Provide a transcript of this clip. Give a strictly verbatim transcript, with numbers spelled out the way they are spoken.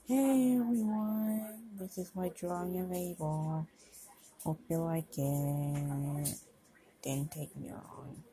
Hey everyone, this is my drawing of Abel. Hope you like it. Didn't take me long.